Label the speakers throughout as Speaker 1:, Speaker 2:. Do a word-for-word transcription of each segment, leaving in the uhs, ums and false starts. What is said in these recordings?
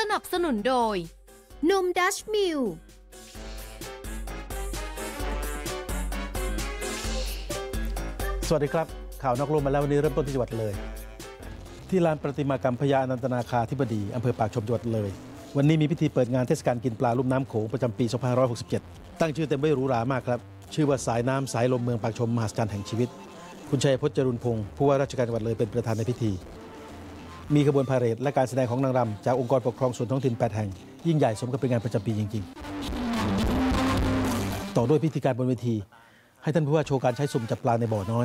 Speaker 1: นับสนุนโดยนมดัชมิล
Speaker 2: สวัสดีครับข่าวนอกโลกมาแล้ววันนี้เริ่มต้นที่จังหวัดเลยที่ลานประติมากรรมพญาอนันตนาคาธิบดีอำเภอปากชมจังหวัดเลยวันนี้มีพิธีเปิดงานเทศกาลกินปลาลุ่มน้ำโขงประจำปี สองพันห้าร้อยหกสิบเจ็ด ตั้งชื่อเต็มไว้หรูหรามากครับชื่อว่าสายน้ำสายลมเมืองปากชมมหัศจรรย์แห่งชีวิตคุณชัยพจน์ จรุนพงศ์ผู้ว่าราชการจังหวัดเลยเป็นประธานในพิธีมีขบวนพาเหรดและการแสดงของนางรำจากองค์กรปกครองส่วนท้องถิ่นแปดแห่งยิ่งใหญ่สมกับเป็นงานประจำปีจริงๆต่อด้วยพิธีการบนเวทีให้ท่านผู้ว่าโชว์การใช้สุ่มจับปลาในบ่อน้อย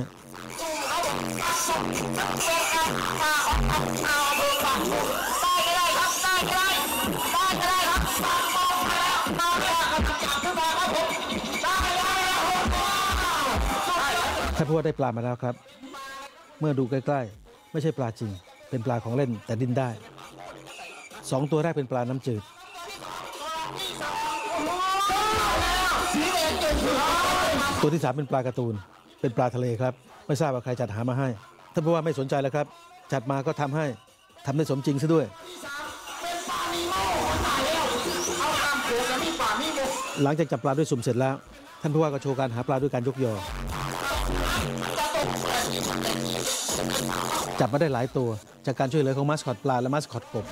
Speaker 2: ท่านผู้ว่าได้ปลามาแล้วครับเมื่อดูใกล้ๆไม่ใช่ปลาจริงเป็นปลาของเล่นแต่ดิ้นได้สองตัวแรกเป็นปลาน้ำจืดตัวที่สามเป็นปลาการ์ตูนเป็นปลาทะเลครับไม่ทราบว่าใครจัดหามาให้ท่านผู้ว่าไม่สนใจแล้วครับจัดมาก็ทำให้ทำได้สมจริงซะด้วยหลังจากจับปลาด้วยสุ่มเสร็จแล้วท่านผู้ว่าก็โชว์การหาปลาด้วยการยกยอจับมาได้หลายตัวจากการช่วยเหลือของมาสคอตปลาและมาสคอตกบ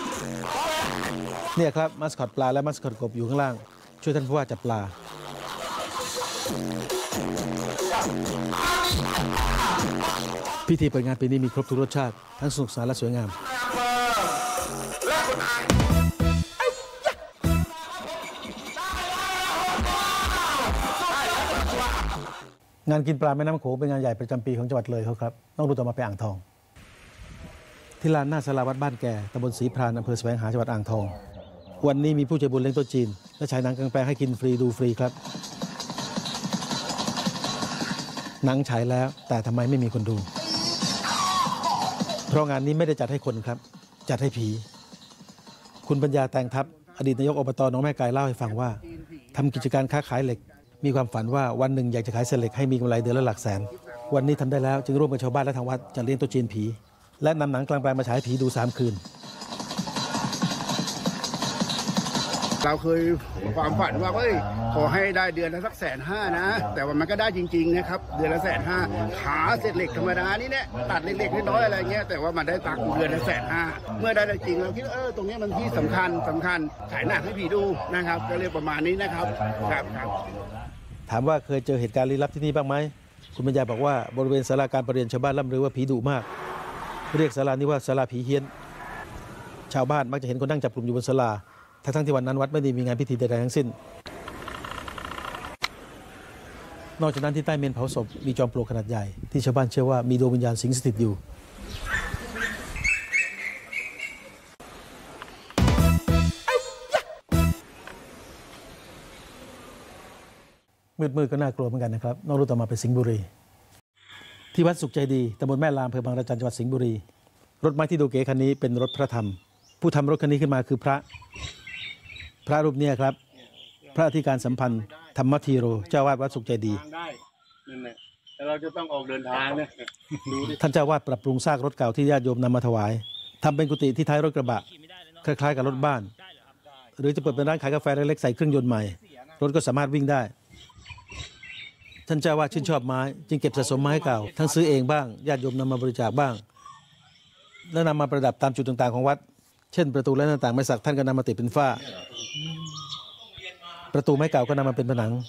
Speaker 2: เนี่ยครับมาสคอตปลาและมาสคอตกบอยู่ข้างล่างช่วยท่านผู้ว่าจับปลาพิธีเปิดงานปีนี้มีครบทุกรสชาติทั้งสนุกสนานและสวยงามงานกินปลาแม่น้ำโขงเป็นงานใหญ่ประจำปีของจังหวัดเลยเขาครับต้องดูต่อมาไปอ่างทองที่ลานหน้าศาลาวัดบ้านแก่ตำบลศรีพรานอำเภอแสวงหาจังหวัดอ่างทองวันนี้มีผู้ใจบุญเลี้ยงโต๊ะจีนและฉายหนังกลางแปลงให้กินฟรีดูฟรีครับหนังฉายแล้วแต่ทำไมไม่มีคนดูเพราะงานนี้ไม่ได้จัดให้คนครับจัดให้ผีคุณปัญญาแตงทัพอดีตนายกอบต.หนองแม่กายเล่าให้ฟังว่าทำกิจการค้าขายเหล็กมีความฝันว่าวันหนึ่งอยากจะขายเศษเหล็กให้มีกำไรเดือนละหลักแสนวันนี้ทำได้แล้วจึงร่วมกับชาวบ้านและทางวัดจัดเลี้ยงโต๊ะจีนผีและนำหนังกลางแปลงมาฉายผีดูสามคืน
Speaker 3: เราเคยความฝันว่าเฮ้ยขอให้ได้เดือนละสักแสนห้านะแต่ว่ามันก็ได้จริงๆนะครับเดือนละแสนห้าขาเศษเหล็กธรรมดานี่แหละตัดเล็กๆน้อยๆอะไรเงี้ยแต่ว่ามันได้ตังค์เดือนละแสนห้าเมื่อได้จริงเราคิดเออตรงนี้มันที่สำคัญสำคัญฉายหนังให้ผีดูนะครับก็เรียกประมาณนี้นะครับครับครับ
Speaker 2: ถามว่าเคยเจอเหตุการณ์ลี้ลับที่นี่บ้างไหมคุณปัญญาบอกว่าบริเวณศาลาการประเรียนชาวบ้านล่ำลือว่าผีดุมากเรียกศาลานี้ว่าศาลาผีเฮี้ยนชาวบ้านมักจะเห็นคนนั่งจับกลุ่มอยู่บนศาลาทั้งที่วันนั้นวัดไม่ได้มีงานพิธีใดๆทั้งสิ้นนอกจากนั้นที่ใต้เมนเผาศพมีจอมปลวกขนาดใหญ่ที่ชาวบ้านเชื่อว่ามีดวงวิญญาณสิงสถิตอยู่มืดๆก็น่ากลัวเหมือนกันนะครับนอกรูต่อมาเป็นสิงห์บุรีที่วัดสุขใจดีตำบลแม่ลามอำเภอบางระจันจังหวัดสิงห์บุรีรถไม้ที่ดูเก๋คันนี้เป็นรถพระธรรมผู้ทำรถคันนี้ขึ้นมาคือพระพระรูปนี้ครับพระอธิการสัมพันธ์ธรรมธีโรเจ้าวาดวัดสุขใจดี
Speaker 4: แต่เราจะต้องออกเดินทางเนี่ย
Speaker 2: ท่านเจ้าวาดปรับปรุงซากรถเก่าที่ญาติโยมนำมาถวายทำเป็นกุฏิที่ท้ายรถกระบะคล้ายๆกับรถบ้านหรือจะเปิดเป็นร้านขายกาแฟเล็กๆใส่เครื่องยนต์ใหม่รถก็สามารถวิ่งได้ท่านเจ้าวาดชื่นชอบไม้จึงเก็บสะสมไม้เก่าทั้งซื้อเองบ้างญาติโยมนำมาบริจาคบ้างแล้วนำมาประดับตามจุดต่างๆของวัดเช่นประตูและหน้าต่างไม้สักท่านก็นำมาติดเป็นฝ้าประตูไม้เก่าก็นำมาเป็นผนัง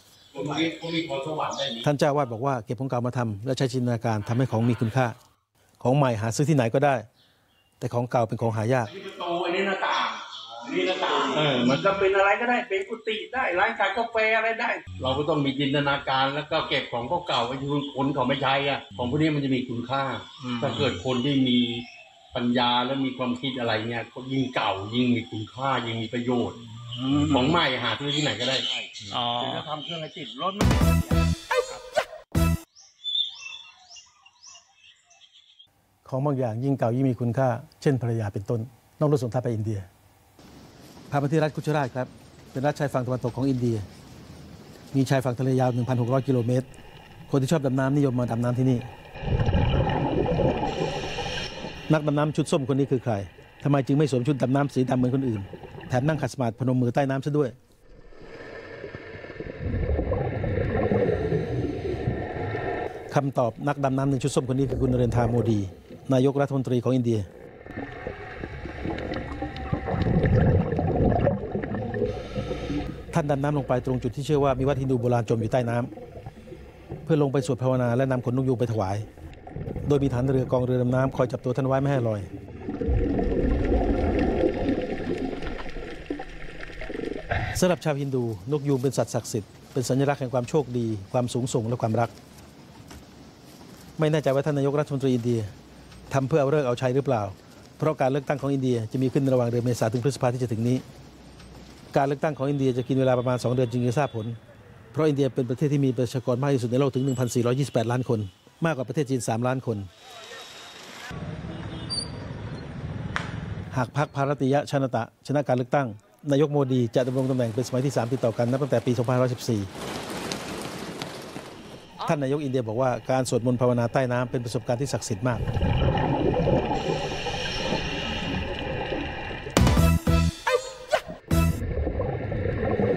Speaker 2: ท่านเจ้าวาดบอกว่าเก็บของเก่ามาทำและใช้จินตนาการทำให้ของมีคุณค่าของใหม่หาซื้อที่ไหนก็ได้แต่ของเก่าเป็นของหายาก
Speaker 4: ประตูอันนี้หน้าต่างนี่หน้าต่างเออมันก็เป็นอะไรก็ได้เป็นกุฏิได้ร้านขายกาแฟอะไรได้เราก็ต้องมีจินตนาการแล้วก็เก็บของเก่าๆไว้ที่คนเขาไม่ใช้อ่ะของพวกนี้มันจะมีคุณค่าถ้าเกิดคนที่มีปัญญาและมีความคิดอะไรเนี่ยก็ยิ่งเก่ายิ่งมีคุณค่ายิ่งมีประโยชน์ของใหม่หาซื้อที่ไหนก็ได้อ๋อจะทำเครื่องให้ติดรถ
Speaker 2: ของบางอย่างยิ่งเก่ายิ่งมีคุณค่าเช่นภรรยาเป็นต้นนอกรถส่งท้ายไปอินเดียพาไปที่รัฐกุจราตครับเป็นรัฐชายฝั่งตะวันตกของอินเดียมีชายฝั่งทะเลยาว หนึ่งพันหกร้อย กิโลเมตรคนที่ชอบดำน้ำนิยมมาดำน้ำที่นี่ นักดำน้ำชุดส้มคนนี้คือใครทำไมจึงไม่สวมชุดดำน้ำสีดำเหมือนคนอื่นแถมนั่งขัดสมาธิพนมมือใต้น้ำซะด้วยคำตอบนักดำน้ำในชุดส้มคนนี้คือคุณนเรนทรา โมดีนายกรัฐมนตรีของอินเดียท่านดำน้ำลงไปตรงจุดที่เชื่อว่ามีวัดฮินดูโบราณจมอยู่ใต้น้ำเพื่อลงไปสวดภาวนาและนำขนนกยูงไปถวายโดยมีฐานเรือกองเรือดำน้ำคอยจับตัวท่านไว้ไม่ให้ลอยสำหรับชาวฮินดูนกยูงเป็นสัตว์ศักดิ์สิทธิ์เป็นสัญลักษณ์แห่งความโชคดีความสูงส่งและความรักไม่แน่ใจว่าท่านนายกรัฐมนตรีอินเดียทำเพื่อเอาฤกษ์เอาชัยหรือเปล่าเพราะการเลือกตั้งของอินเดียจะมีขึ้นระหว่างเดือนเมษายนถึงพฤษภาคมที่จะถึงนี้การเลือกตั้งของอินเดียจะกินเวลาประมาณสองเดือนจึงจะทราบผลเพราะอินเดียเป็นประเทศที่มีประชากรมากที่สุดในโลกถึง หนึ่งพันสี่ร้อยยี่สิบแปด ล้านคนมากกว่าประเทศจีนสามล้านคนหากพรรคภารติยชนตะชนะการเลือกตั้งนายกโมดีจะดำรงตำแหน่งเป็นสมัยที่สามติดต่อกันนับตั้งแต่ปีสองพันห้าร้อยสิบสี่ท่านนายกอินเดียบอกว่าการสวดมนต์ภาวนาใต้น้ำเป็นประสบการณ์ที่ศักดิ์สิทธิ์มาก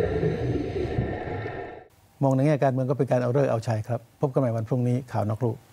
Speaker 2: มองในแง่การเมืองก็เป็นการเอาฤกษ์เอาชัยครับพบกันใหม่วันพรุ่งนี้ข่าวนอกลู่